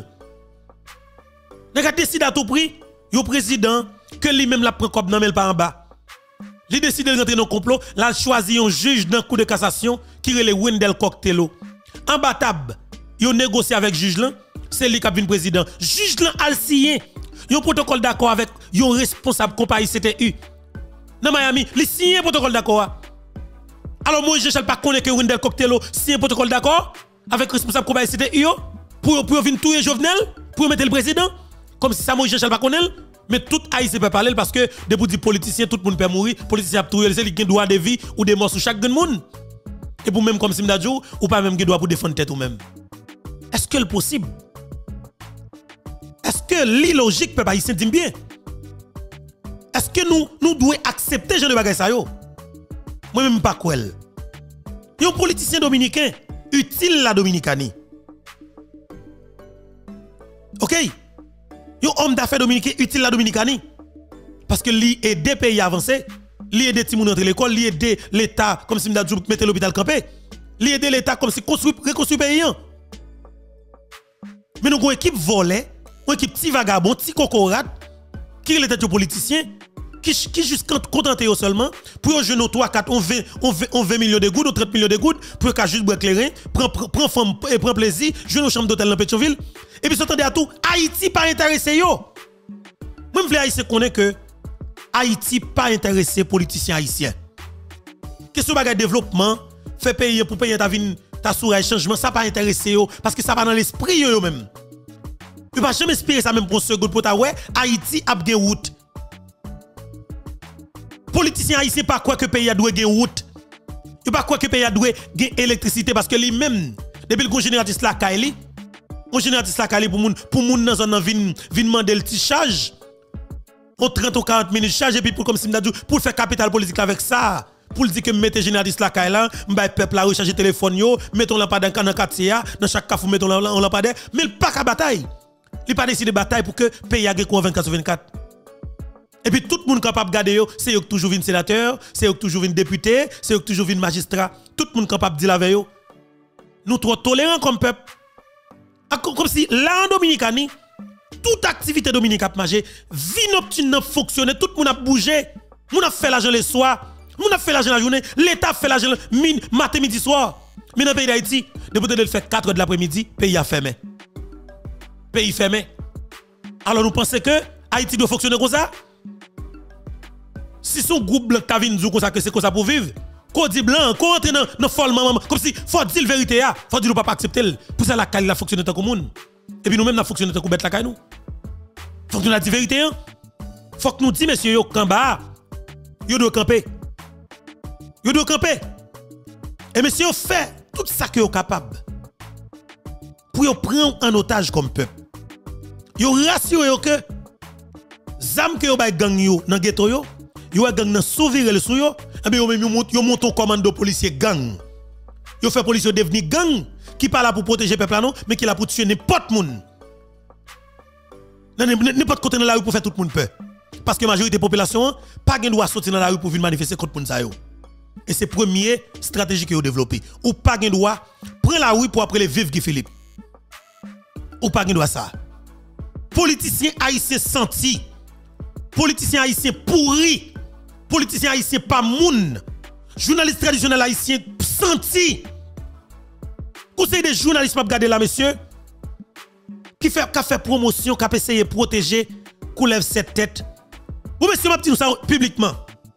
N'a décidé à tout prix, le président que lui-même la prend comme dans par en bas. Il décide de rentrer dans le complot, là choisi un juge dans le coup de cassation qui relève Wendell Coctello. En bas table, il négocie avec juge là, c'est lui qui a le président. Juge là a signé un protocole d'accord avec un responsable compagnie C T U. Dans Miami, il signé un protocole d'accord. Alors moi je ne sais pas connaître que Wendell Coctello signe un protocole d'accord avec responsable compagnie C T U. Pour pour venir tuer Jovenel, pour mettre le président, comme si ça moi Jean-Charles pas connaît, mais tout Haïtien peut parler parce que depuis dire politicien tout le monde peut mourir, politicien a tuer, c'est lui qui a droit de vie ou des morts sur chaque monde. Et pour même comme Simdadjou ou pas même qui doit pour défendre tête ou même. Est-ce que c'est possible? Est-ce que l'illogique peuple haïtien dit bien? Est-ce que nous nous devons accepter genre de bagay ça yo? Moi même pas quoi. Un politicien dominicain utile la Dominicanie. OK? Yon homme d'affaires dominicain utile la Dominicanie. Parce que li aide pays avancé, li aide ti moun entre l'école, li aide l'État comme si m'dadjou mette l'hôpital campé, li aide l'État comme si construit reconstruit pays. Mais nous avons une équipe volée, une équipe petit vagabond, petit cocorade qui est l'état de politicien qui qui juste contenté seulement pour jeune trois quatre on vingt millions de gouttes ou trente millions de gouttes pour qu'à juste boire éclairé, prend prend femme et prend plaisir, jouer dans chambre d'hôtel dans Pétionville. Et puis, s'entendez à tout, Haïti pas intéressé yo. Moi, je veux Haïtien connaît que Haïti pas intéressé politiciens haïtiens. Question de développement, fait payer pour payer ta vie, ta sourire changement, ça pas intéressé yo parce que ça va dans l'esprit yo même. Tu vas jamais espérer ça même pour une seconde pour ta ouais, Haïti a bien route. Politiciens haïtiens pas quoi que pays a doit gagner route. Il pas quoi que pays a doit gagner électricité parce que lui même depuis le génératrice la Kaili on génératrice la Kaili pour moun pour moun dans zone vinn vinn demander le petit charge. On trente ou quarante minutes charge et puis pour comme si m'dadou pour faire capital politique avec ça. Pour dire que mettez génératrice la Kaili là, m'bay peuple la recharger téléphone yo, mettons lampadaire dans quartier dans chaque cafou mettons lampadaire, mais il pas qu'à bataille. Il pas décidé bataille pour que pays a gagné vingt-quatre sur vingt-quatre. Et puis tout le monde capable de garder yo, c'est yo qui toujours vinn sénateur, c'est yo qui toujours vinn député, c'est yo qui toujours vinn magistrat. Tout le monde capable de dire la veille. Nous trop tolérants comme peuple. Comme si là en Dominicanie, toute activité dominicane a marché, vie nocturne a fonctionné, tout le monde a bougé, moun a fait l'argent le soir, moun a fait l'argent la journée, l'État a fait l'argent matin, midi, soir. Mais dans le pays d'Haïti, depuis de le faire quatre heures de l'après-midi, pays a fermé. Pays fermé. Alors nous pensons que Haïti doit fonctionner comme ça? Si son groupe blanc t'a venu dire comme ça que c'est comme ça pour vivre, qu'on dit blanc, qu'on entre dans dans follement comme si faut dire la vérité là, faut dire nous pas accepter. Pour ça la caille la fonctionner tant que monde. Et puis nous même n'a fonctionné tant que bête la caille nous. Faut que nous la dire vérité hein. Faut que nous dit messieurs yo kamba. Yo doit camper. Yo doit camper. Et messieurs fait tout ça que yo capable. Pour yo prendre en otage comme peuple. Yo rassuré yo que zam que yo bay gang yo dans ghetto yo, yo gang nan souvire le sou yo, et bien yo même yo monte un commando policier gang. Yo fait police devenir gang qui pas là pour protéger peuple non, mais qui là pour tuer n'importe monde. N'importe côté dans la rue pour faire tout le monde peur. Parce que la majorité de la population pas gen droit sortir dans la rue pour venir manifester contre monde ça yo. Et c'est première stratégie que yo développé. Ou pas gen droit prendre la rue pour après les vivre Guy Philippe. Ou pas gen droit ça. Politiciens haïtiens senti. Politiciens haïtiens pourris. Politiciens haïtiens pas moun. Journalistes traditionnels haïtiens senti. Conseil des journalistes m'a regardé là monsieur qui fait qui fait promotion, qui a essayé de protéger, qui lève cette tête. Vous monsieur m'a dit nous ça publiquement.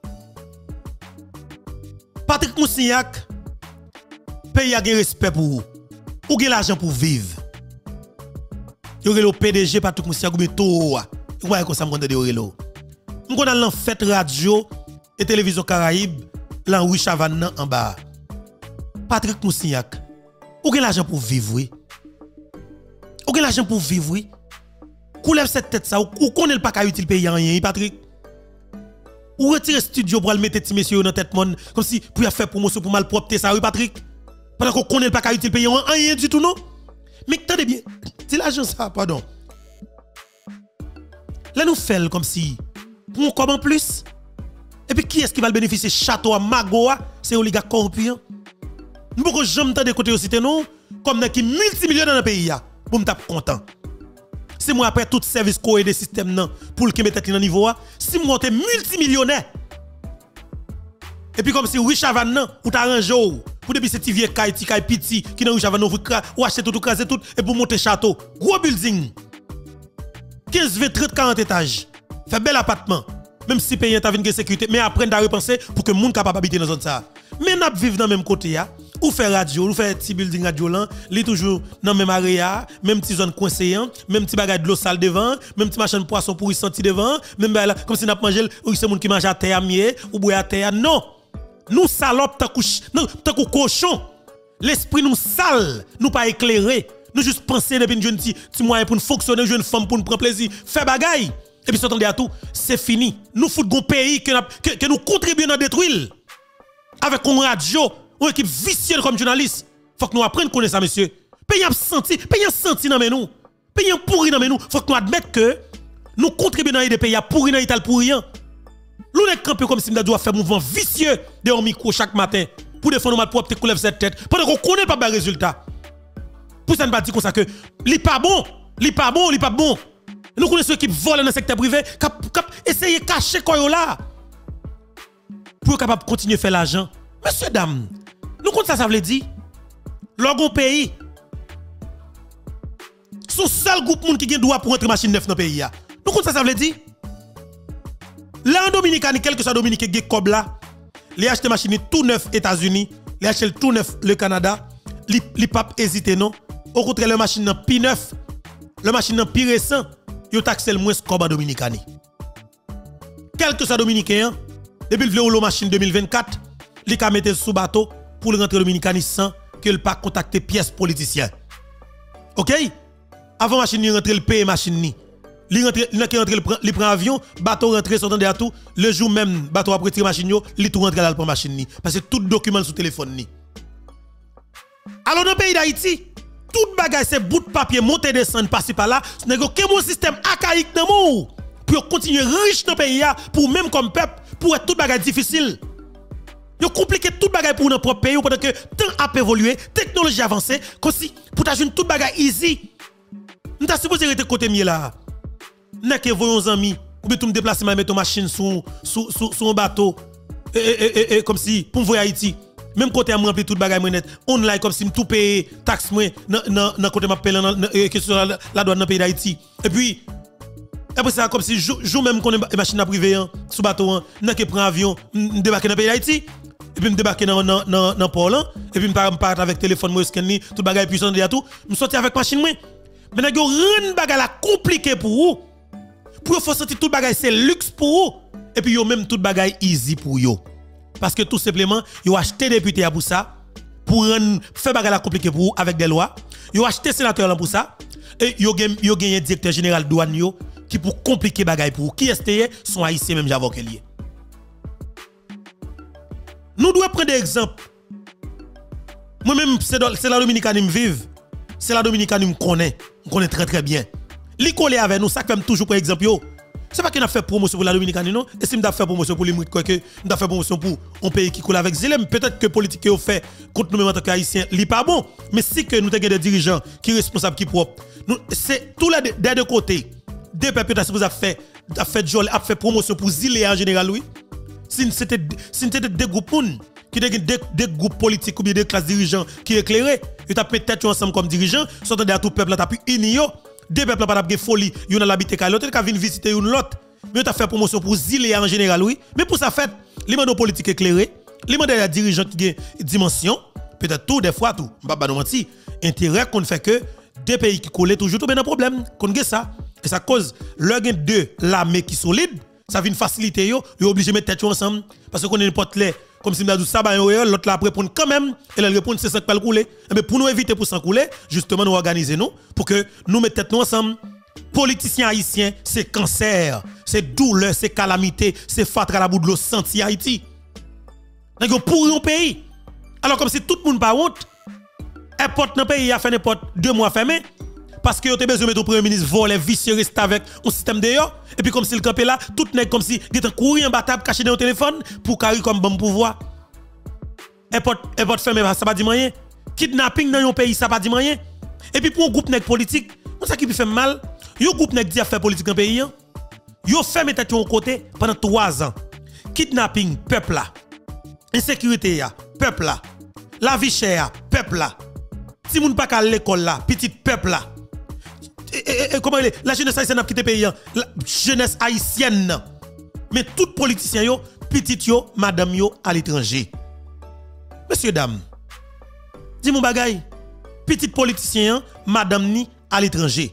Patrick Moussignac pays a respect pour vous. Ou gen l'argent pour vivre. Yo le P D G Patrick Moussignac ou bien tout. Vous voyez comme ça me de yo. On connait l'en fête radio et télévision Caraïbe, l'en Rue Chavannes en bas. Patrick Moussignac, ou gen l'argent pour vivre oui. Ou gen l'argent pour vivre oui. Coulève cette tête ça ou connaît pas ka utile pays rien Patrick. Ou retire studio pour le mettre petit monsieur dans tête monde comme si pour y faire promotion pour malpropreté ça oui Patrick. Pendant qu'on connaît pas ka utile pays rien du tout non. Mais attendez bien, c'est l'argent ça pardon. Là nous fait comme si pour un comme en plus. Et puis qui est-ce qui va le bénéficier château à Magoa, c'est oligarque corrompu. Nous pouvons jamais entendre côté aussi non comme qui multimillionnaire dans le pays là. Pour me taper content. Si moi après tout service co des systèmes non pour le qui mette dans niveau a, si moi t'es multimillionnaire. Et puis comme si Richard Van nan ou t'arrange pour depuis cette vieux caille ti caille petit qui dans Richard Van ou acheter tout craser tout et pour monter château, gros building. quinze, vingt, trente, quarante étages. Fait bel appartement. Même si pays t'a une sécurité mais après à repenser pour que monde capable habiter dans zone ça. Mais n'a vivre dans même côté ya. Ou faire radio, ou faire petit building radio là, li toujours dans même area, même petit zone coincée, même petit bagage de l'eau sale devant, même petit machin de poisson pour y sentir devant, même là comme si n'a mangé ou c'est monde qui mange à terre mieux ou boire à terre. Non. Nous salopes tant couche, non, tant cochon. L'esprit nous sale, nous pas éclairé. Nous juste penser depuis une jeune petit moyen pour nous fonctionner, jeune femme pour nous prendre plaisir, faire bagaille. Et puis s'attendez à tout, c'est fini. Nous foutons un pays que, que, que nous contribuons à détruire. Avec une radio, une équipe vicieuse comme journaliste. Faut que nous apprenions à connaître ça, monsieur. Pays a senti, pays a senti dans nous. Pays a pourri dans nous. Faut que nous admettions que nous contribuons à des pays à pourri dans l'Italie pour rien. Nous sommes campés comme si nous devons faire un mouvement vicieux de un micro chaque matin pour défendre notre propre tête, cette tête. Pendant qu'on connaît pas de résultat. Pour ça, ne pas dire comme ça que n'est pas bon, n'est pas bon, n'est pas bon. Nous connaissons ceux qui volent dans le secteur privé, qui essayent de cacher quoi là. Pour être capable de continuer à faire l'argent. Monsieur, dame, nous comptons ça, ça veut dire. L'orgon pays. Son seul groupe monde qui a droit pour entrer machine neuf dans le pays. Nous comptons ça, ça veut dire. Là en Dominicanie, quel que soit Dominique qui a là, il a acheté machine tout neuf États-Unis, il a acheté tout neuf le Canada, il n'a pas hésité non. Au contraire, la machine n'a plus neuf, la machine n'a plus récent, il a taxé le moins comme en Dominicanie. Quel que soit Dominicain, depuis le vélo machine deux mille vingt-quatre, il a mis sous bateau pour rentrer en Dominicanie sans qu'il n'ait pas contacté pièce politicien. OK? Avant machine, il rentre le paye machine. Il rentre, il prend avion, bateau rentre, sortant de tout. Le jour même, bateau après tirer machine, il tout rentre là pour machine. Parce que tout document sur téléphone. Alors dans le pays d'Haïti, tout bagage c'est bout de papier, monter, descendre, passer par là. Ce n'est qu'un système archaïque dans le monde. Pour continuer riche dans le pays, pour même comme peuple, pour être tout bagage difficile. Yo compliqué tout bagage pour notre propre pays pendant que temps a évolué, technologie avancée, comme si pour t'ajouter tout bagage easy. Nous t'as supposé rester côté mieux là. N'est que voyons amis, ou bien tout me déplacer mettre machine sur sur sur un bateau et, et, et, et comme si pour voyager Haïti. même côté me rempli tout bagage moi net online comme si me tout payer taxe moi dans dans côté m'a payer que sur la douane dans pays d'Haïti et puis après ça comme si jour même qu'on est machine à privé sous bateau n'a que prend avion débarquer dans pays d'Haïti et puis me débarquer dans dans dans dans port là et puis me part avec téléphone moi scanner tout bagage puissant et tout me sorti avec machine moi mais n'a yo rend bagage la compliqué pour vous pour faut sentir tout bagage c'est luxe pour vous et puis yo même tout bagage easy pour yo parce que tout simplement yo acheté député pour ça pour rendre faire bagage la compliqué pour vous avec des lois yo acheté sénateur là pour ça et yo yo gagné directeur général douane yo qui pour compliquer bagage pour vous qui est sont haïtiens même j'avoue que lié. Nous devons prendre des exemples. Moi-même, c'est la Dominicane qui me vive. C'est la Dominicane qui me connaît. Je connais très très bien. Li collé avec nous, ça fait toujours pour exemple. C'est pas qu'il a fait promotion pour la Dominicane, non? Et si nous avons fait promotion pour les mouites, quoi que nous avons fait promotion pour un pays qui coule avec Zélem, peut-être que politique que vous fait contre nous-mêmes en tant qu'Haïtiens, n'est pas bon. Mais si que nous avons des dirigeants qui sont responsables, qui propres, c'est tous les des deux côtés. Deux peuples qui ont fait, a fait, a fait promotion pour Zélé en général, oui. Si c'était des groupes qui des, des, des groupes politiques ou bien des classes dirigeants qui éclairés, ils ont mis tête ensemble comme dirigeants, sortant de tout peuple, tu as uni, deux peuples pas de folie, ils ont l'habité qu'à l'autre, ils ont visiter une l'autre. Mais ils ont fait promotion pour Zilé en général, oui. Mais pour ça fait, les mandats politiques éclairés, les mandats dirigeants qui ont dimension, peut-être tout, des fois tout, pas nous mentir, intérêt qu'on fait que des pays qui collent toujours, tout bien un problème, qu'on a ça. Et ça cause, leur gain de l'armée qui solide, ça vient faciliter yo, yo obligé de mettre tête ensemble parce qu'on est n'importe les comme si nous dit ça ba l'autre là répondre quand même et elle répond c'est ça qui pas le couler mais pour nous éviter pour s'en couler justement nous organiser nous pour que nous mettre tête nous ensemble. Politiciens haïtiens c'est cancer, c'est douleur, c'est calamité, c'est fatra la bout de l'eau senti Haïti. Nèg yo pour un pays. Alors comme si tout le monde pas honte, importe dans pays a fait n'importe deux mois fermé. Parce que vous avez besoin de mettre au premier ministre voler, vicieux, rester avec un système de yo. Et puis comme si le campé là, tout n'est comme si il était courir en bataille, caché dans le téléphone pour carrer comme bon pouvoir. Et porte fermé, ça pas dit rien. Kidnapping dans un pays, ça pas dit rien. Et puis pour un groupe nèg politique, ça qui fait mal, un groupe nèg dit à faire politique dans le pays, yo fermé tête au côté pendant trois ans. Kidnapping, peuple là. Insécurité, peuple là. La vie chère, peuple là. Si moun pas à l'école là, petit peuple là. Et, et, et, comment elle est? La jeunesse haïtienne a quitté le pays. La jeunesse haïtienne. Mais tout politicien yo, petit yo, madame yo à l'étranger. Monsieur, dame, dis mon bagay. Petit politicien, madame ni à l'étranger.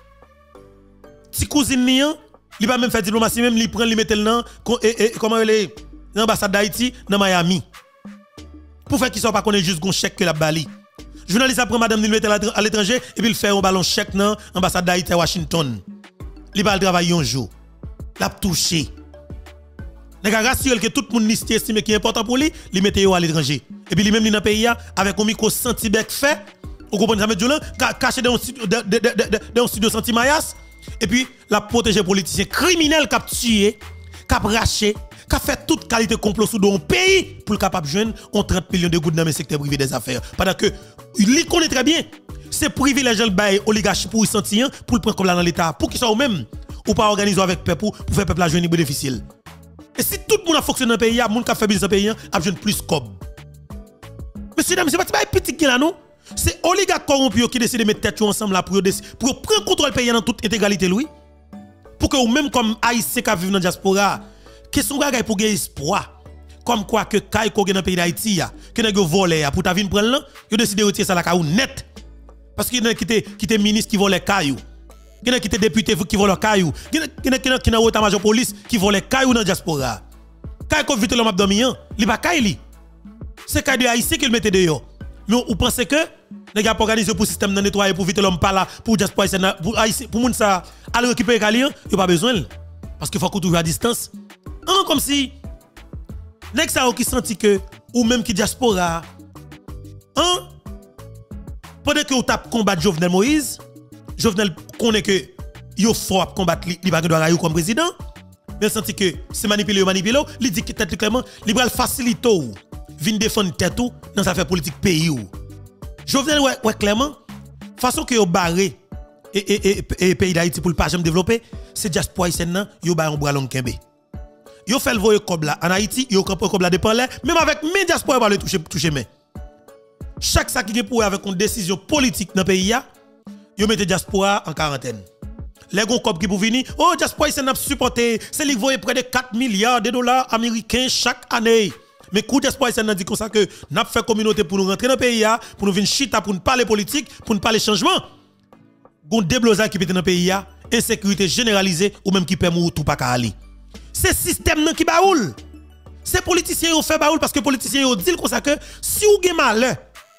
Si cousine ni, il va même faire diplomatie, même il prend, il met le nom, comment elle est? L'ambassade d'Haïti, dans Miami. Pour faire qu'ils ne soient pas connus juste un chèque que la Bali. Journaliste après madame il mette à l'étranger et puis il fait un ballon chèque dans l'ambassade d'Haïti à Washington. Il va travailler un jour. L'a touché. Nèg rassuré que tout le monde estime qui est important pour lui, il mette à l'étranger. Et puis lui même dans le pays avec un micro senti-bec fait, vous comprenez ça met là, caché dans un studio dans un studio senti-mayas et puis la protéger politicien criminel qui a tué, qui a raché, qui a fait toute qualité complot sous un pays pour le capable de joindre trente millions de gouttes dans le secteur privé des affaires. Pendant que il connaît très bien, c'est privilège le bail oligarchie pour y sentir pour le prendre comme là dans l'état pour qu'ils soient eux-mêmes ou pas organiser avec peuple pour faire peuple la joindre difficile. Et si tout le monde a fonctionné dans le pays, il y a monde qui a fait business dans le pays, a besoin de plus cob. Monsieur dames, c'est pas petit qui là non, c'est oligarque corrompu qui décide de mettre tête ensemble là pour pour prendre contrôle pays dans toute intégralité lui. Pour que ou même comme haïtien qui vivent dans la diaspora, question gagay pour gagner espoir. Comme quoi que kay ko dans le pays d'Haïti que nèg volé pour ta vinn prendre là, yo décidé retirer ça la caillou net. Parce qu'il y a qui était qui était ministre qui volait caillou. Il y a qui était député qui volait caillou. Il y a qui qui dans état-major police qui volait caillou dans diaspora. Kay ko vite l'homme abdomian, li pas kay li. C'est kay de haïtien qu'il mettait dehors. Mais vous pensez que nèg a organisé pour système de nettoyer pour vite l'homme pas là pour diaspora pour haïtien pour moun ça aller récupérer kay li, yo pas besoin parce qu'il faut qu'on trouve à distance. Hein, comme si nèg ça qui senti que ou même qui diaspora hein pendant que ou tape combattre Jovenel Moïse, Jovenel connaît que yo fort combattre li pas doit comme président, mais senti que c'est manipuler manipuler, il dit que tête clairement, il va faciliter ou vinn défendre tête ou dans affaire politique pays ou. Jovenel ouais, ouais clairement façon que yo barré et et et, et pays d'Haïti pour le pas jamais développer, c'est diaspora haïtienne nan yo ba un bras long kembe. yo fait le voyer comme là en Haïti, yo camper comme là dépend là, même avec mes diaspora pas le toucher toucher mais. Chaque ça qui est pour avec une décision politique dans le pays a, yo mette diaspora en quarantaine. Les gon cop qui pour venir, oh diaspora c'est n'a supporté, c'est li voyer près de quatre milliards de dollars américains chaque année. Mais coup diaspora c'est n'a dit comme ça que n'a fait communauté pour nous rentrer dans le pays a, pour nous venir chita pour nous parler politique, pour nous parler changement. Gon déblosage qui peut dans le pays a, insécurité généralisée ou même qui permet tout pas ka aller. C'est système nan qui baoul. C'est politiciens qui fait baoul parce que politiciens yo dit comme ça que si ou gen malheur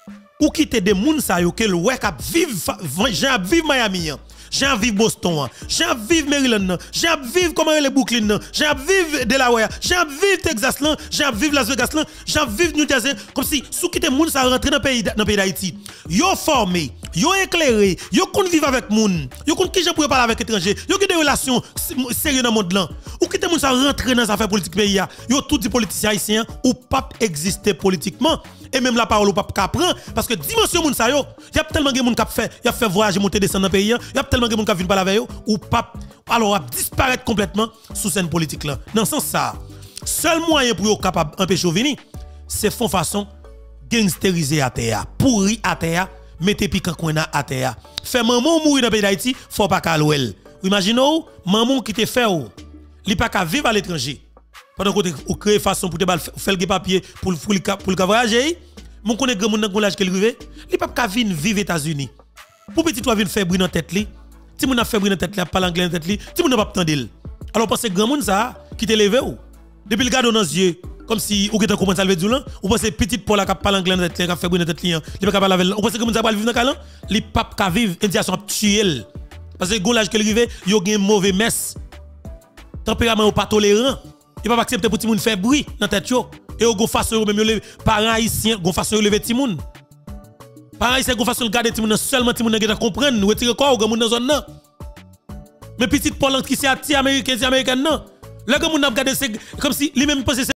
ou quitter des moun sa yo que le wè k'ap vive j'ai vivre Miami, j'ai vivre Boston, j'ai vivre Maryland, j'ai vivre comment les Brooklyn, j'ai vivre Delaware, j'ai vivre Texas, j'ai vivre Las Vegas, j'ai vivre New Jersey comme si sous quitter moun sa rentrer dans pays dans pays d'Haïti. Yo formé, yo éclairé, yo kon vivre avec moun, yo kon ki jan pour parler avec étranger, yo ki des relations sérieuses dans monde là. Ou quitter moun sa rentrer dans affaire politique pays ya, yo tout dit politicien haïtien ou pas exister politiquement. Et même la parole ou pas prendre parce que dimension moun sa yo, y a tellement de moun qui fait, y a fait voyager monter descendre dans pays, y a tellement de moun qui vinn parler avec yo ou pas alors a disparaître complètement sous scène politique là. Dans ce sens ça, seul moyen pour yo capable empêcher venir, c'est font façon gangsteriser à terre, pourri à terre, mettez piquant coin à terre. Fait maman mourir dans pays d'Haïti, faut pas calouel. Imaginez maman qui te fait ou, li pas ka vivre à l'étranger. Pendant que vous créez façon pour te faire le papier pour pour pour le voyager, mon connaît grand monde dans l'âge qu'il rive, il pas ka venir vivre aux États-Unis. Pour petit toi venir faire bruit dans tête li, ti moun a fait bruit dans tête li, parler anglais dans tête li, ti moun n'a pas tande. Alors pensez grand monde ça qui te levé ou. Depuis le garde dans les yeux comme si ou que tu commence à lever du lan, ou pensez petit Paul qui parle anglais dans tête li, qui fait bruit dans tête li, il pas parler avec, ou pensez que moun ça va vivre dans calan, li pas ka vivre indiation tuer. Parce que gon l'âge qu'il rive, yo gen mauvais messe. Tempérament ou pas tolérant. Il pas accepter pour ti moun faire bruit dans tête yo et au gon façon même yo parents haïtiens gon façon yo lever ti moun parents haïtiens gon façon garder ti moun seulement ti moun nèg comprendre retirer quoi ou gon moun dans zone nan mais petite Paul qui c'est ti américain ti américain non là gon moun n'a regarder c'est comme si lui même pense